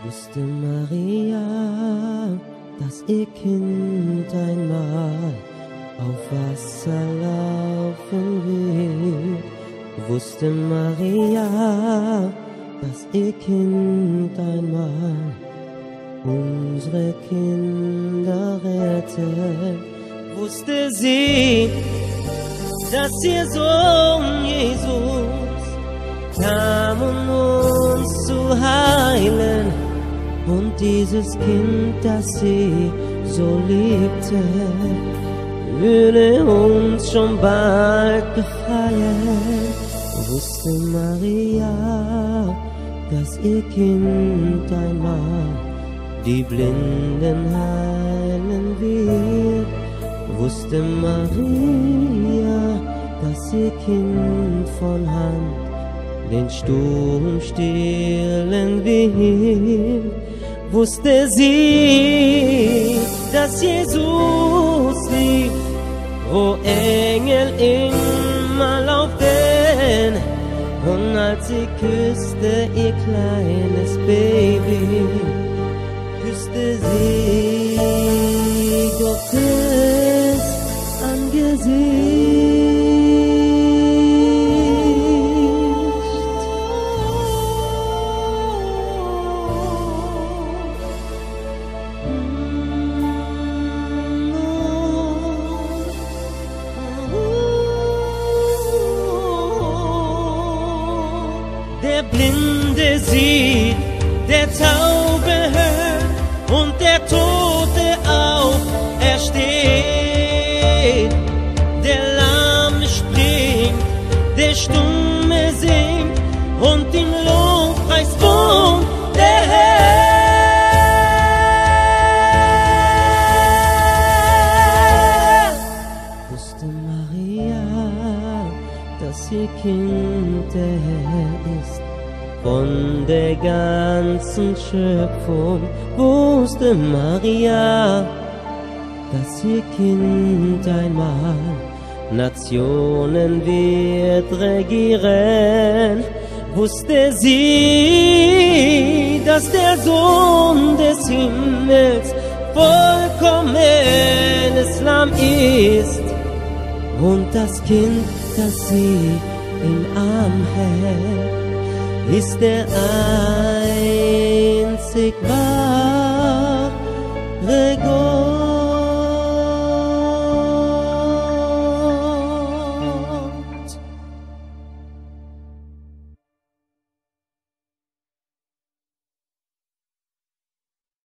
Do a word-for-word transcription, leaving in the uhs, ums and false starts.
Wusste Maria, dass ihr Kind einmal auf Wasser laufen wird. Wusste Maria, dass ihr Kind einmal unsere Kinder rettet. Wusste sie, dass ihr Sohn Jesus kam, um uns zu heilen. Und dieses Kind, das sie so liebte, würde uns schon bald befreien. Wusste Maria, dass ihr Kind einmal die Blinden heilen wird. Wusste Maria, dass ihr Kind von Hand den Sturm stillen wird. Wusste sie, dass Jesus liebt, wo Engel immer lauften. Und als sie küsste ihr kleines Baby, küsste sie Gottes Angesicht. Der Blinde sieht, der Taube hört und der Tote aufersteht. Der Lahme springt, der Stumme singt und im Lobpreis wohnt der Herr. Wusste Maria, dass ihr Kind der Herr ist, von der ganzen Schöpfung. Wusste Maria, dass ihr Kind einmal Nationen wird regieren. Wusste sie, dass der Sohn des Himmels vollkommenes Lamm ist und das Kind, das sie im Arm hält, ist der einzig wahre Gott.